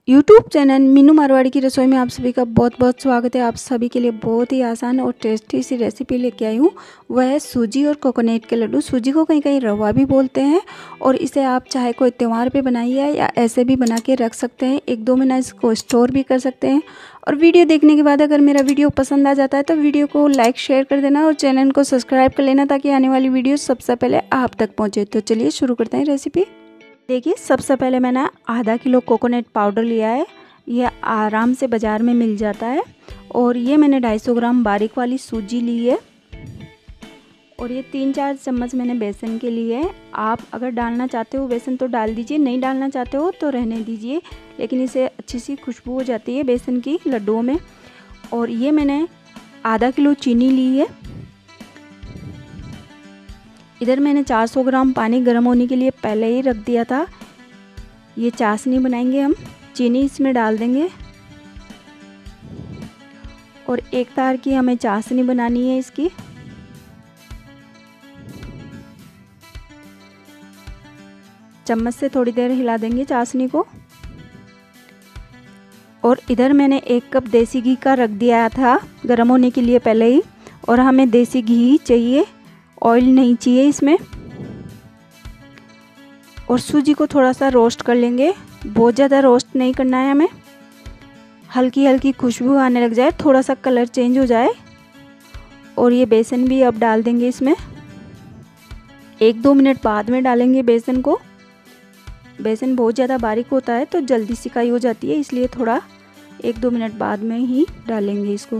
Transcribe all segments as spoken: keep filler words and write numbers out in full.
YouTube channel Meenu Marwari की रसोई में आप सभी का बहुत बहुत स्वागत है। आप सभी के लिए बहुत ही आसान और टेस्टी सी रेसिपी लेके आई हूँ। वह है सूजी और कोकोनट के लड्डू। सूजी को कहीं कहीं रवा भी बोलते हैं और इसे आप चाहे कोई त्यौहार पे बनाइए या ऐसे भी बना के रख सकते हैं। एक दो महीना इसको स्टोर भी कर सकते हैं। और वीडियो देखने के बाद अगर मेरा वीडियो पसंद आ जाता है तो वीडियो को लाइक शेयर कर देना और चैनल को सब्सक्राइब कर लेना ताकि आने वाली वीडियो सबसे पहले आप तक पहुँचे। तो चलिए शुरू करते हैं रेसिपी। देखिए, सबसे पहले मैंने आधा किलो कोकोनट पाउडर लिया है। यह आराम से बाज़ार में मिल जाता है। और ये मैंने दो सौ पचास ग्राम बारीक वाली सूजी ली है। और ये तीन चार चम्मच मैंने बेसन के लिए है। आप अगर डालना चाहते हो बेसन तो डाल दीजिए, नहीं डालना चाहते हो तो रहने दीजिए, लेकिन इसे अच्छी सी खुशबू हो जाती है बेसन की लड्डुओं में। और ये मैंने आधा किलो चीनी ली है। इधर मैंने चार सौ ग्राम पानी गर्म होने के लिए पहले ही रख दिया था। ये चाशनी बनाएंगे हम। चीनी इसमें डाल देंगे और एक तार की हमें चाशनी बनानी है इसकी। चम्मच से थोड़ी देर हिला देंगे चाशनी को। और इधर मैंने एक कप देसी घी का रख दिया था गर्म होने के लिए पहले ही। और हमें देसी घी चाहिए, ऑयल नहीं चाहिए इसमें। और सूजी को थोड़ा सा रोस्ट कर लेंगे, बहुत ज़्यादा रोस्ट नहीं करना है हमें। हल्की हल्की खुशबू आने लग जाए, थोड़ा सा कलर चेंज हो जाए। और ये बेसन भी अब डाल देंगे इसमें। एक दो मिनट बाद में डालेंगे बेसन को। बेसन बहुत ज़्यादा बारीक होता है तो जल्दी सिकाई हो जाती है, इसलिए थोड़ा एक दो मिनट बाद में ही डालेंगे इसको।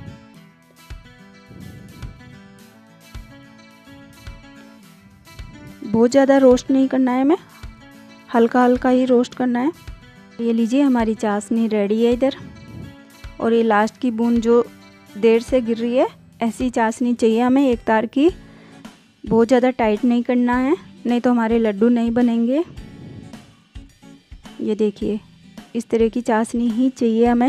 बहुत ज़्यादा रोस्ट नहीं करना है हमें, हल्का हल्का ही रोस्ट करना है। ये लीजिए, हमारी चाशनी रेडी है इधर। और ये लास्ट की बूंद जो देर से गिर रही है, ऐसी चाशनी चाहिए हमें एक तार की। बहुत ज़्यादा टाइट नहीं करना है, नहीं तो हमारे लड्डू नहीं बनेंगे। ये देखिए, इस तरह की चाशनी ही चाहिए हमें।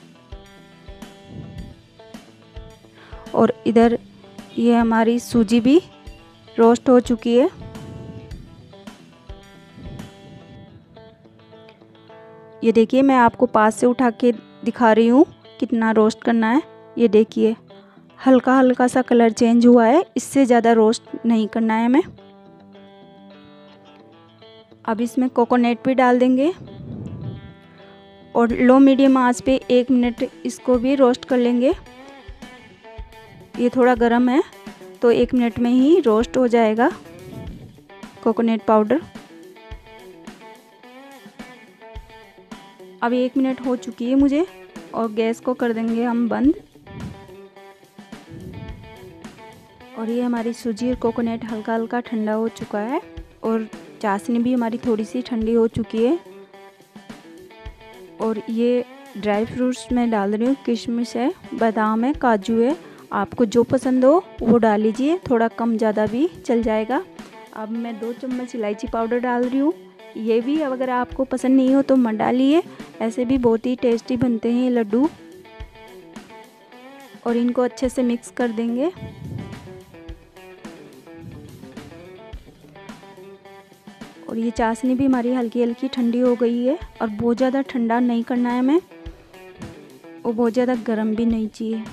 और इधर ये हमारी सूजी भी रोस्ट हो चुकी है। ये देखिए, मैं आपको पास से उठा के दिखा रही हूँ कितना रोस्ट करना है। ये देखिए, हल्का हल्का सा कलर चेंज हुआ है, इससे ज़्यादा रोस्ट नहीं करना है हमें। अब इसमें कोकोनट भी डाल देंगे और लो मीडियम आंच पे एक मिनट इसको भी रोस्ट कर लेंगे। ये थोड़ा गर्म है तो एक मिनट में ही रोस्ट हो जाएगा कोकोनट पाउडर। अब एक मिनट हो चुकी है मुझे और गैस को कर देंगे हम बंद। और ये हमारी सूजी और कोकोनट हल्का हल्का ठंडा हो चुका है और चाशनी भी हमारी थोड़ी सी ठंडी हो चुकी है। और ये ड्राई फ्रूट्स मैं डाल रही हूँ, किशमिश है, बादाम है, काजू है। आपको जो पसंद हो वो डाल लीजिए, थोड़ा कम ज़्यादा भी चल जाएगा। अब मैं दो चम्मच इलायची पाउडर डाल रही हूँ। ये भी अगर आपको पसंद नहीं हो तो मत डालिए, ऐसे भी बहुत ही टेस्टी बनते हैं ये लड्डू। और इनको अच्छे से मिक्स कर देंगे। और ये चाशनी भी हमारी हल्की हल्की ठंडी हो गई है और बहुत ज़्यादा ठंडा नहीं करना है हमें और बहुत ज़्यादा गर्म भी नहीं चाहिए।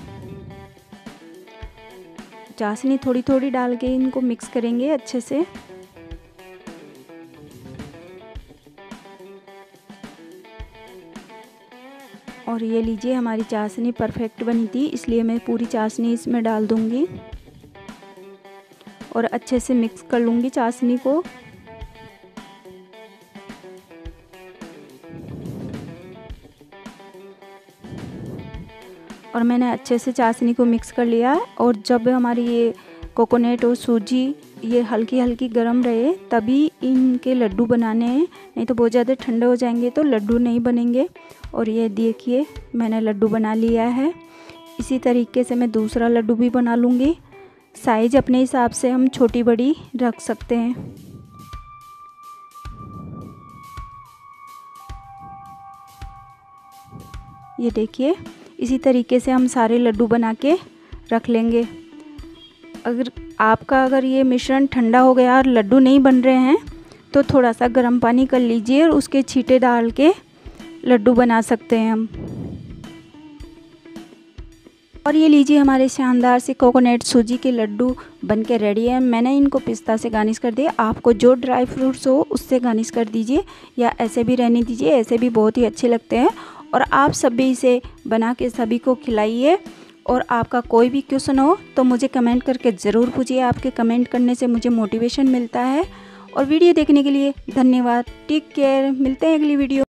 चाशनी थोड़ी थोड़ी डाल के इनको मिक्स करेंगे अच्छे से। और ये लीजिए, हमारी चाशनी परफेक्ट बनी थी, इसलिए मैं पूरी चाशनी इसमें डाल दूंगी और अच्छे से मिक्स कर लूँगी चाशनी को। और मैंने अच्छे से चाशनी को मिक्स कर लिया है। और जब हमारी ये कोकोनट और सूजी ये हल्की हल्की गर्म रहे तभी इनके लड्डू बनाने हैं, नहीं तो बहुत ज़्यादा ठंडे हो जाएंगे तो लड्डू नहीं बनेंगे। और ये देखिए, मैंने लड्डू बना लिया है। इसी तरीके से मैं दूसरा लड्डू भी बना लूँगी। साइज़ अपने हिसाब से हम छोटी बड़ी रख सकते हैं। ये देखिए, इसी तरीके से हम सारे लड्डू बना के रख लेंगे। अगर आपका अगर ये मिश्रण ठंडा हो गया और लड्डू नहीं बन रहे हैं तो थोड़ा सा गर्म पानी कर लीजिए और उसके छींटे डाल के लड्डू बना सकते हैं हम। और ये लीजिए हमारे शानदार से कोकोनट सूजी के लड्डू बनके रेडी है। मैंने इनको पिस्ता से गार्निश कर दिया। आपको जो ड्राई फ्रूट्स हो उससे गार्निश कर दीजिए या ऐसे भी रहने दीजिए, ऐसे भी बहुत ही अच्छे लगते हैं। और आप सभी इसे बना के सभी को खिलाइए। और आपका कोई भी क्वेश्चन हो तो मुझे कमेंट करके ज़रूर पूछिए। आपके कमेंट करने से मुझे मोटिवेशन मिलता है। और वीडियो देखने के लिए धन्यवाद। टेक केयर, मिलते हैं अगली वीडियो।